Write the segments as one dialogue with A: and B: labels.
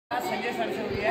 A: Sanjay sir से हुई है।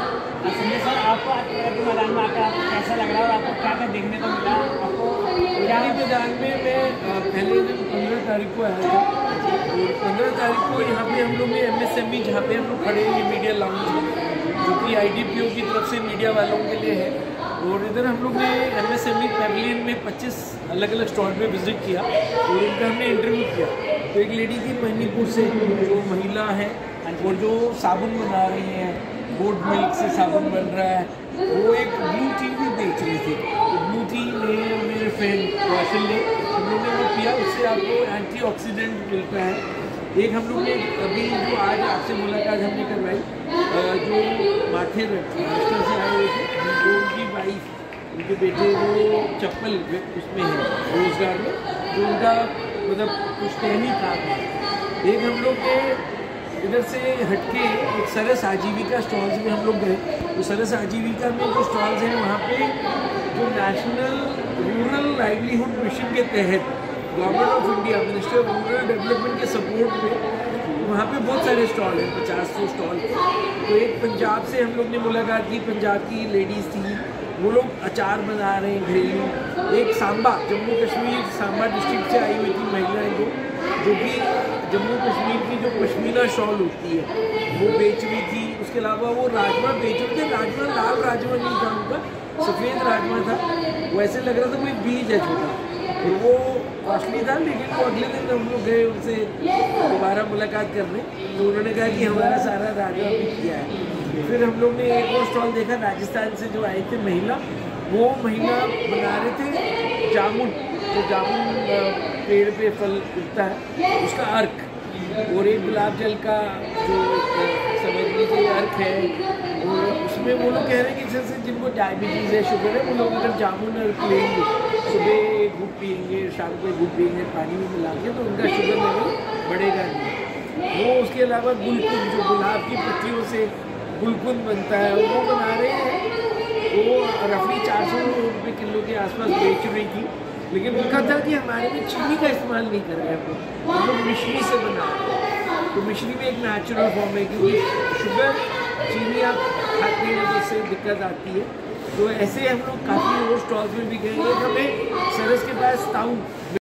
A: संजय सर, आपको आज प्रगति मैदान में आकर आपको कैसा लग रहा है और आपको क्या क्या देखने को मिला? आपको
B: प्रगति मैदान में मैं पहले दिन 15 तारीख को आया था और 15 तारीख को यहाँ पे हम लोग ने MSME जहाँ पे हम लोग खड़े हैं, ये मीडिया लाउंज जो कि IDPO की तरफ से मीडिया वालों के लिए है। और इधर हम लोग ने MSME पैविलियन में 25 अलग अलग स्टॉल पे विजिट किया और उनका हमने इंटरव्यू किया। तो एक लेडी थी मणिपुर से जो महिला है और जो साबुन बना रही है, गोट मिल्क से साबुन बन रहा है, वो एक ब्लू टी भी बेच रही थी। तो ब्लू टी मेरे फ्रेंड कौशल ने हम लोग ने वो पिया, उससे आपको एंटीऑक्सीडेंट मिलता है। एक हम लोग ने अभी जो आज आपसे मुलाकात हमने करवाई, जो माथे महाराष्ट्र से आए हुए थे, जो उनकी वाइफ उनके बेटे वो चप्पल उसमें है रोजगार में, जो उनका मतलब कुछ नहीं काम है। एक हम लोग के इधर से हटके एक सरस आजीविका स्टॉल्स में हम लोग गए। तो सरस आजीविका में जो स्टॉल्स हैं वहाँ पे जो नेशनल रूरल लाइवलीहुड मिशन के तहत government of India ministry of rural development के सपोर्ट में वहाँ पे बहुत सारे स्टॉल हैं, 50-100 स्टॉल। तो एक पंजाब से हम लोग ने मुलाकात की, पंजाब की लेडीज़ थी, वो लोग अचार बना रहे हैं घरेलू। एक सांबा, जम्मू कश्मीर सांबा डिस्ट्रिक्ट से आई हुई थी महिलाएं दो, जो कि जम्मू कश्मीर की जो पश्मीना शॉल होती है वो बेच रही थी। उसके अलावा वो राजमा बेच रहे थे। राजमा लाल राजमा नहीं था उनका, सफ़ेद राजमा था। वो ऐसे लग रहा था कोई बीज है छोटा, तो वो कॉस्टली था। लेकिन वो अगले दिन हम लोग गए उनसे दोबारा मुलाकात करने, तो उन्होंने कहा कि हमारा सारा राजमा बिक गया है। फिर हम लोग ने एक और स्टॉल देखा, राजस्थान से जो आए थे महिला, वो महिला बना रहे थे जामुन, जो जामुन पेड़ पे फल उगता है उसका अर्क, और एक गुलाब जल का जो समझ लीजिए अर्क है। और उसमें वो लोग कह रहे हैं कि जैसे जिनको डायबिटीज़ है, शुगर है, वो लोग अगर जामुन अर्क लेंगे, सुबह एक घूट पियेंगे, शाम को एक घूट पियेंगे पानी में मिला के, तो उनका शुगर लेवल बढ़ेगा नहीं। वो उसके अलावा गुलकुंद, जो गुलाब की पत्तियों से गुलकुंद बनता है, वो बना रहे हैं। वो रफली 400 रुपये किलो के आसपास बेच रही थी। लेकिन उनका था कि हमारे में चीनी का इस्तेमाल नहीं कर रहे हैं, हम लोग मिश्री से बना रहे हैं। तो मिश्री में एक नेचुरल फॉर्म है, क्योंकि शुगर चीनी आप खाते हैं तो उससे दिक्कत आती है। तो ऐसे हम लोग काफ़ी और स्टॉल्स में भी गए। एक हमें सरस के पास ताऊ